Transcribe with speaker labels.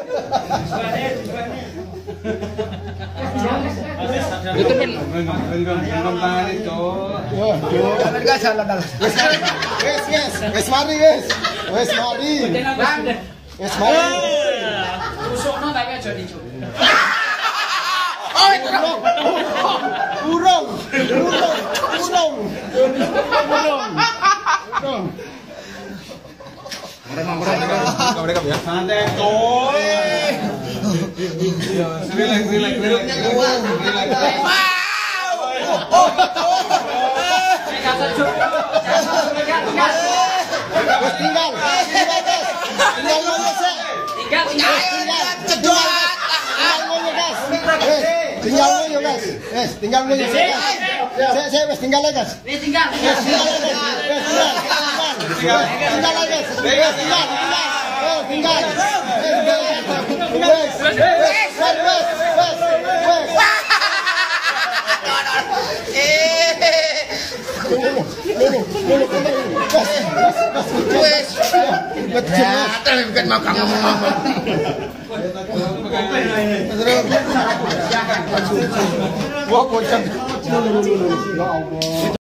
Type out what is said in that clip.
Speaker 1: Itu kan
Speaker 2: Belum tarik, Cok.
Speaker 3: Jangan enggak salah dah. Wes mari wes. Wes mari. Wes mari.
Speaker 4: Rusukno tapi aja dicu.
Speaker 3: Urung.
Speaker 2: Mereka ya. Santai, Cok. Relax.
Speaker 3: Tinggal guys. Saya wes tinggal aja, guys. Tinggal bukan makan ngomong-ngomong. Wah, bocah. Ya Allah.